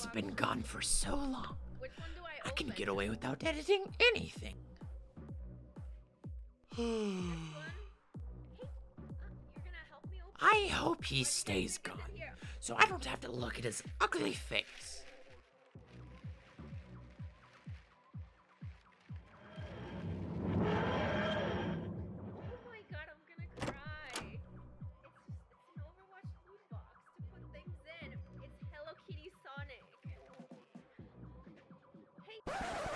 He's been gone for so long. Which one do I I can open? get away without editing anything. Hey, you're gonna help me open? I hope he stays gone, so I don't have to look at his ugly face. Oh my god, I'm gonna cry. It's an Overwatch loot box to put things in. It's Hello Kitty Sonic. Hey.